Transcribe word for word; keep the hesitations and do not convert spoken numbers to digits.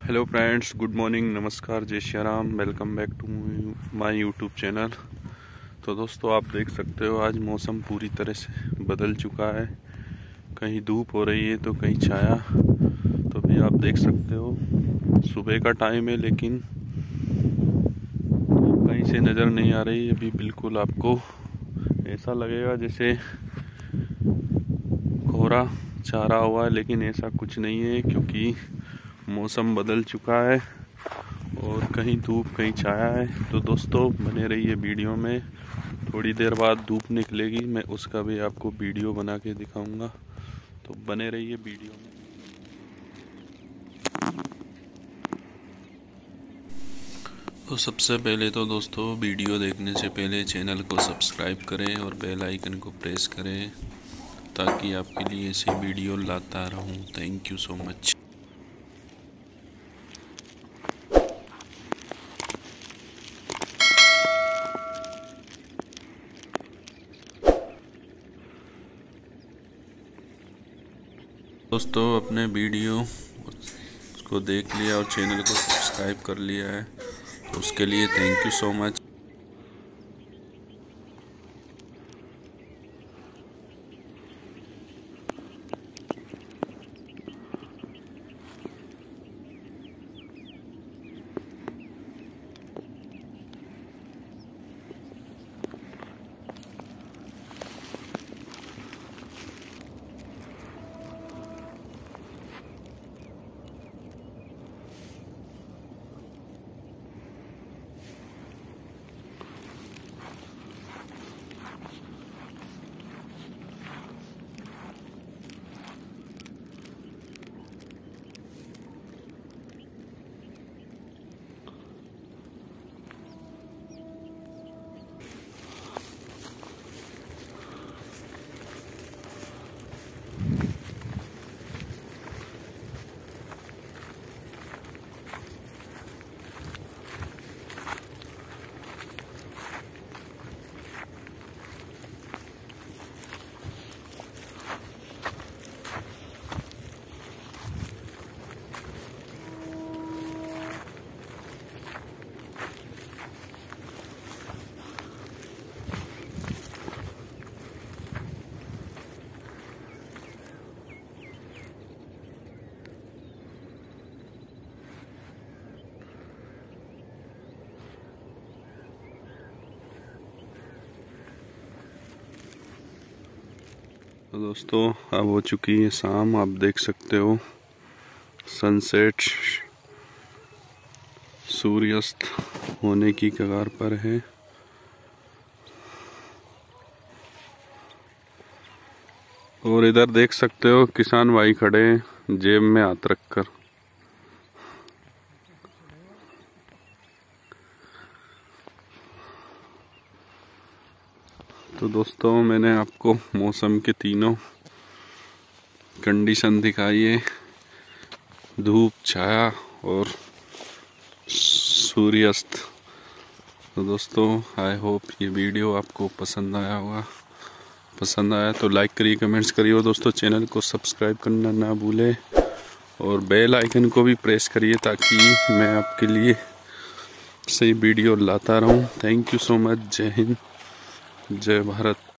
Hello friends, good morning, नमस्कार, जय Shri Ram. Welcome back to my YouTube channel. तो दोस्तों, आप देख सकते हो आज मौसम पूरी तरह से बदल चुका है। कहीं धूप हो रही है तो कहीं छाया। तो भी आप देख सकते हो सुबह का टाइम है, लेकिन धूप कहीं से नज़र नहीं आ रही। अभी बिल्कुल आपको ऐसा लगेगा जैसे कोहरा छा रहा हुआ है, लेकिन ऐसा कुछ नहीं है क्योंकि मौसम बदल चुका है और कहीं धूप कहीं छाया है। तो दोस्तों, बने रहिए वीडियो में। थोड़ी देर बाद धूप निकलेगी, मैं उसका भी आपको वीडियो बना के दिखाऊंगा। तो बने रहिए वीडियो में। तो सबसे पहले तो दोस्तों, वीडियो देखने से पहले चैनल को सब्सक्राइब करें और बेल आइकन को प्रेस करें ताकि आपके लिए ऐसी वीडियो लाता रहूं। Thank you so much. दोस्तों, अपने वीडियो को देख लिया और चैनल को सब्सक्राइब कर लिया है, तो उसके लिए थैंक यू सो मच। तो दोस्तों, अब हो चुकी है शाम। आप देख सकते हो सनसेट, सूर्यास्त होने की कगार पर है। और इधर देख सकते हो किसान भाई खड़े हैं जेब में हाथ रखकर। तो दोस्तों, मैंने आपको मौसम के तीनों कंडीशन दिखाई है, धूप, छाया और सूर्यास्त। तो दोस्तों, आई होप ये वीडियो आपको पसंद आया होगा। पसंद आया तो लाइक करिए, कमेंट्स करिए और दोस्तों चैनल को सब्सक्राइब करना ना भूलें और बेल आइकन को भी प्रेस करिए ताकि मैं आपके लिए सही वीडियो लाता रहूं। Thank you so much. जय हिंद, जय भारत।